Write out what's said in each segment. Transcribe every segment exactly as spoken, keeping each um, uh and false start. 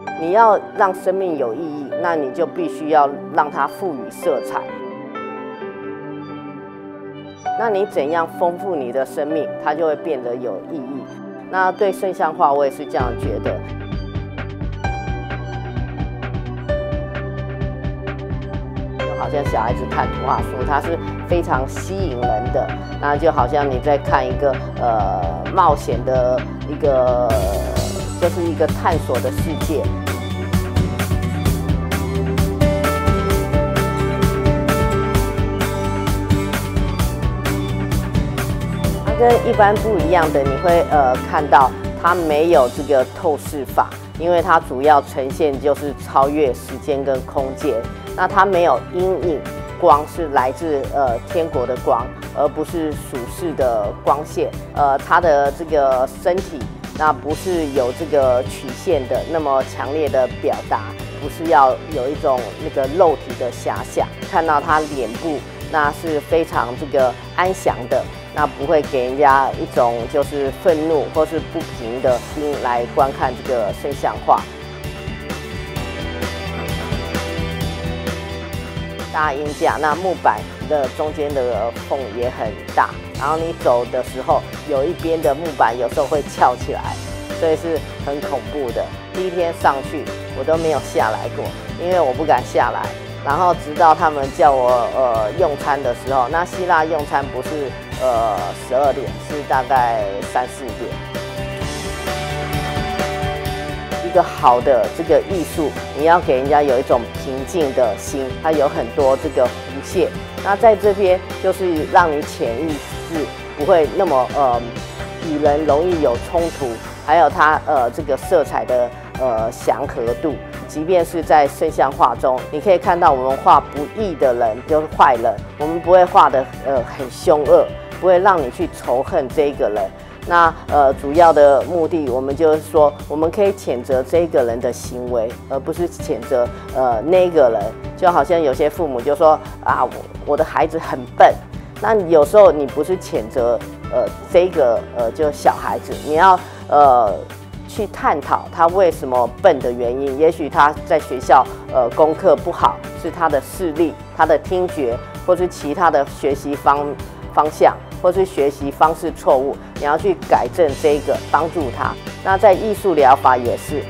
你要让生命有意义，那你就必须要让它赋予色彩。那你怎样丰富你的生命，它就会变得有意义。那对圣像画，我也是这样觉得。就好像小孩子看图画书，它是非常吸引人的。那就好像你在看一个呃冒险的一个，就是一个探索的世界。跟一般不一样的，你会呃看到它没有这个透视法，因为它主要呈现就是超越时间跟空间。那它没有阴影，光是来自呃天国的光，而不是属世的光线。呃，它的这个身体，那不是有这个曲线的那么强烈的表达，不是要有一种那个肉体的遐想。看到它脸部，那是非常这个安详的。那不会给人家一种就是愤怒或是不平的心来观看这个圣像画。大音架，那木板的中间的缝也很大，然后你走的时候，有一边的木板有时候会翘起来，所以是很恐怖的。第一天上去，我都没有下来过，因为我不敢下来。然后直到他们叫我呃用餐的时候，那希腊用餐不是呃十二点，是大概三四点。一个好的这个艺术，你要给人家有一种平静的心，它有很多这个弧线。那在这边就是让你潜意识不会那么呃与人容易有冲突，还有它呃这个色彩的呃祥和度。即便是在圣像画中，你可以看到我们画不义的人，就是坏人，我们不会画的呃很凶恶，不会让你去仇恨这个人。那呃主要的目的，我们就是说，我们可以谴责这个人的行为，而不是谴责呃那个人。就好像有些父母就说啊，我我的孩子很笨，那有时候你不是谴责呃这个呃就小孩子，你要呃。去探讨他为什么笨的原因，也许他在学校呃功课不好，是他的视力、他的听觉，或是其他的学习方方向，或是学习方式错误，你要去改正这个，帮助他。那在艺术疗法也是，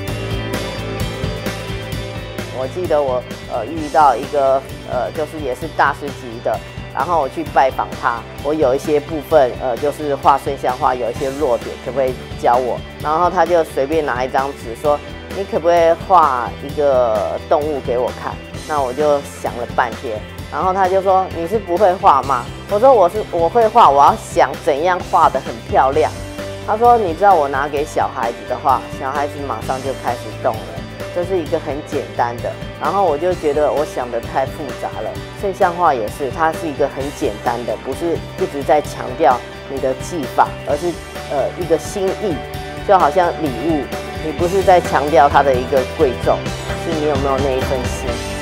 我记得我呃遇到一个呃就是也是大师级的。然后我去拜访他，我有一些部分，呃，就是画圣像画有一些弱点，可不可以教我？然后他就随便拿一张纸说：“你可不可以画一个动物给我看？”那我就想了半天，然后他就说：“你是不会画吗？”我说：“我是我会画，我要想怎样画得很漂亮。”他说：“你知道我拿给小孩子的话，小孩子马上就开始动了。”这是一个很简单的，然后我就觉得我想的太复杂了。圣像画也是，它是一个很简单的，不是一直在强调你的技法，而是呃一个心意，就好像礼物，你不是在强调它的一个贵重，是你有没有那一份心。